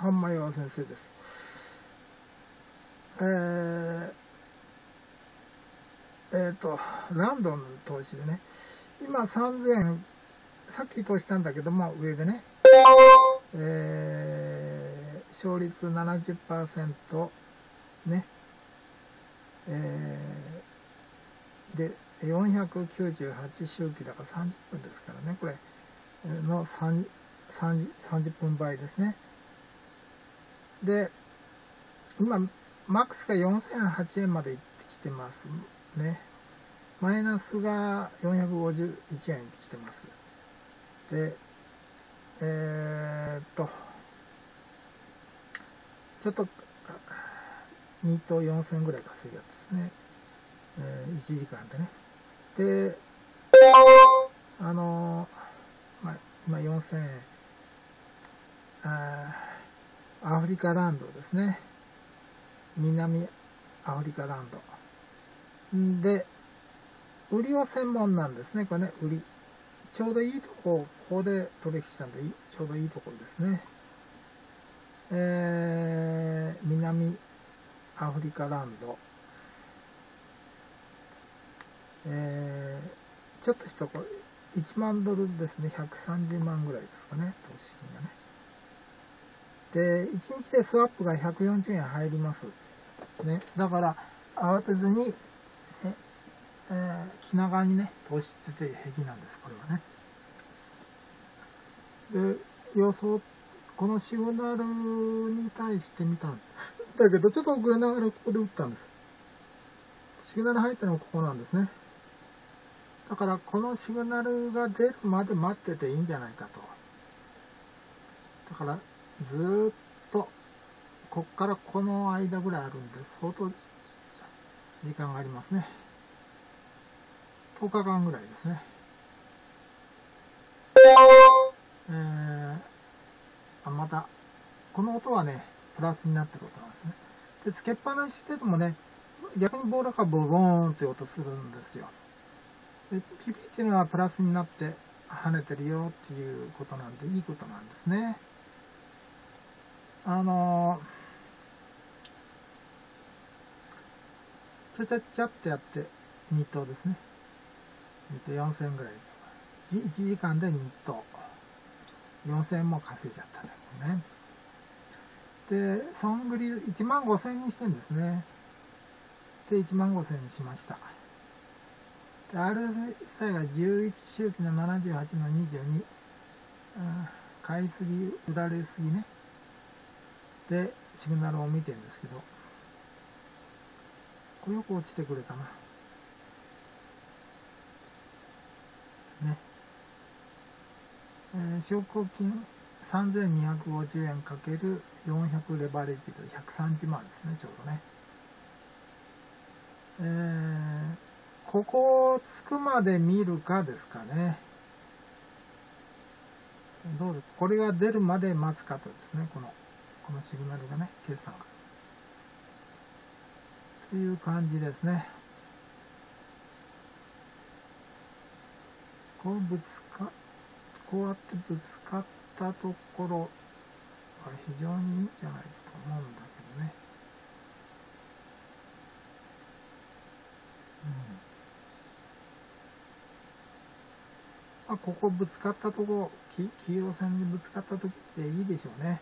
半間岩先生です。ランドの投資でね、今3000、さっき投資したんだけども、上でね、勝率 70% ね、で、498周期だから30分ですからね、これの30分倍ですね。で、今、マックスが4008円までいってきてますね。マイナスが451円に来てます。で、ちょっと2等4000ぐらい稼ぎだったですね。1時間でね。で、今4000円、アフリカランドですね。南アフリカランド。で、売りは専門なんですね。これね、売り。ちょうどいいとこ、ここで取引したんで、ちょうどいいところですね。南アフリカランド。ちょっとしたこれ、1万ドルですね。130万ぐらいですかね、投資金がね。で、1日でスワップが140円入ります。ね。だから、慌てずに、気長にね、投資してて平気なんです、これはね。で、予想、このシグナルに対して見たんだけど、ちょっと遅れながらここで打ったんです。シグナル入ったのはここなんですね。だから、このシグナルが出るまで待ってていいんじゃないかと。だから、ずーっと、こっからこの間ぐらいあるんで、相当時間がありますね。10日間ぐらいですね。また、この音はね、プラスになってる音なんですね。で、つけっぱなししててもね、逆にボールがボローンって音するんですよ。で、ピピっていうのはプラスになって跳ねてるよっていうことなんで、いいことなんですね。ちゃちゃちゃってやって、2等ですね。2等4000円ぐらい。1時間で2等。4000円も稼いじゃったね。で、損繰り1万5000円にしてるんですね。で、1万5000円にしました。で、RSI が11周期の78の22。買いすぎ、売られすぎね。で、シグナルを見てるんですけど、これよく落ちてくれたな。ね。証拠金3250円かける400レバレッジで130万ですね、ちょうどね。ここをつくまで見るかですかね。どうです？これが出るまで待つかとですね、このシグナルがね、決算が。という感じですね。こうやってぶつかったところは非常にいいんじゃないかと思うんだけどね。ここぶつかったところ、黄色線にぶつかった時っていいでしょうね。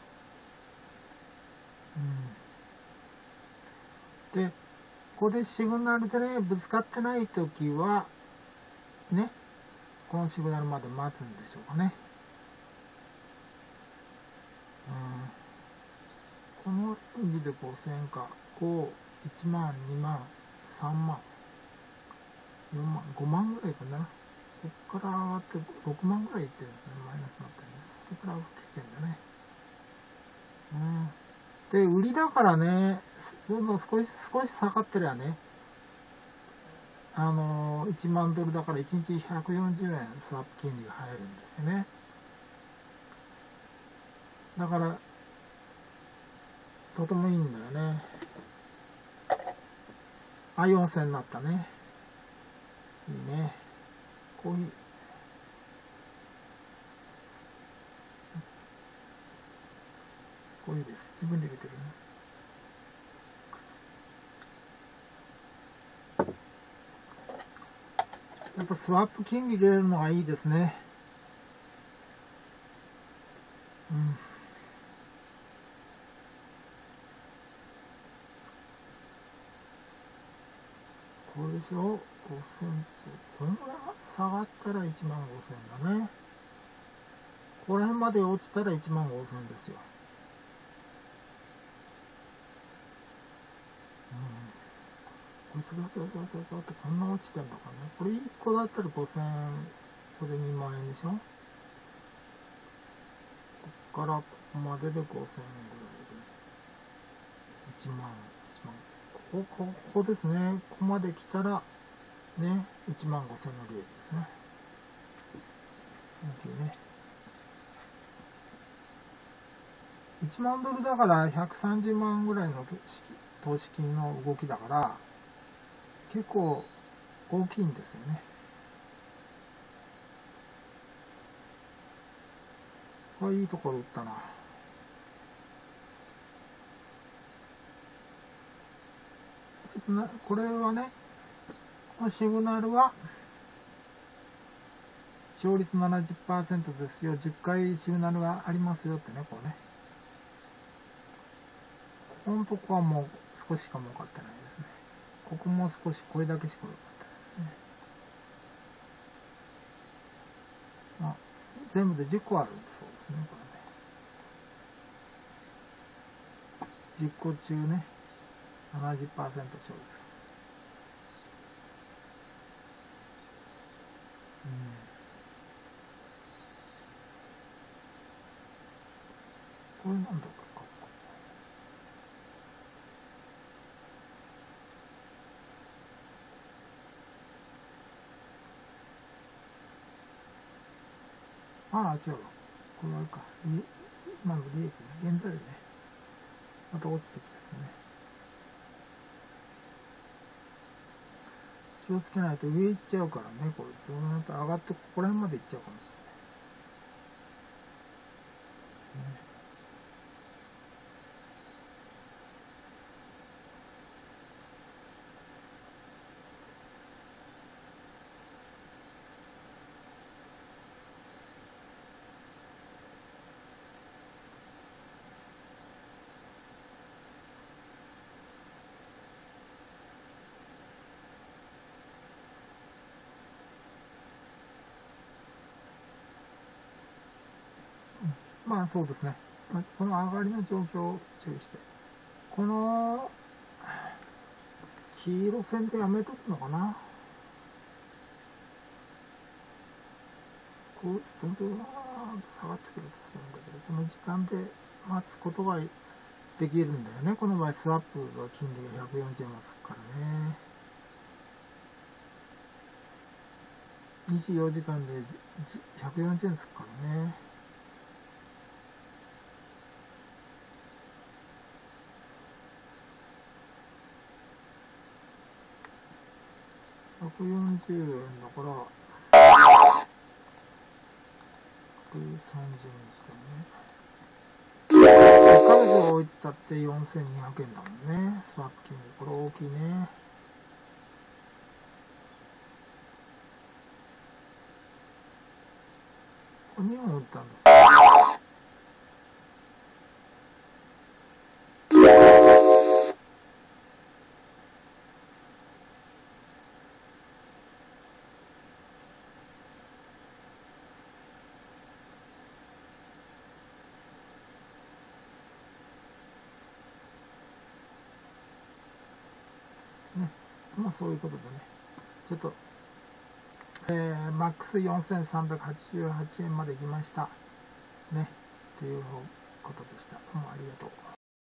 で、ここでシグナルでね、ぶつかってない時は、ね、このシグナルまで待つんでしょうかね。このレンジで5000か、5、1万、2万、3万、4万、5万ぐらいかな。ここから上がって6万ぐらいいってるんですね、マイナスになってるね。そこから来てるんだね。で、売りだからね、どんどん少し下がってりゃね、1万ドルだから1日140円スワップ金利が入るんですよね。だから、とてもいいんだよね。4000になったね。いいね。こういう、 こういうです。自分で入れてるね。やっぱスワップ金利入れるのがいいですね。うん。これでしょ ?5000 このぐらい下がったら15000だね。この辺まで落ちたら15000ですよ。うん。これってこんな落ちてんのかね。これ1個だったら5000、これ2万円でしょ。こっからここまでで5000円ぐらいで。1万。ここですね。ここまで来たら、ね、1万5000の利益ですね。大きいね。1万ドルだから130万ぐらいの投資金の動きだから、結構大きいんですよね。これいいところ打ったな。ちょっとな、これはね、このシグナルは、勝率 70% ですよ。10回シグナルがありますよってね、こうね。ここのとこはもう少ししか儲かってないですね。ここも少し、これだけしか儲かってないですね。まあ、全部で10個あるそうですね、これね。10個中ね、70% 勝率。うん。これなんだか。ああ、違うわ。これはあれか。今の利益ね。現在ね。また落ちてきたね。気をつけないと上行っちゃうからね。これ、そうなると上がってここら辺まで行っちゃうかもしれない。ね。まあそうですね。この上がりの状況を注意して。この黄色線でやめとくのかな。こうどんどん下がってくるとするんだけど、この時間で待つことができるんだよね。この場合スワップが金利が140円もつくからね。24時間で140円つくからね。140円だから、130にしてね。1ヶ月置いたって4200円だもんね。スワップ金利。これ大きいね。これ2本売ったんですよ。ね。まあそういうことでね。ちょっと、マックス4388円まで来ました。ね。ということでした。どうもありがとう。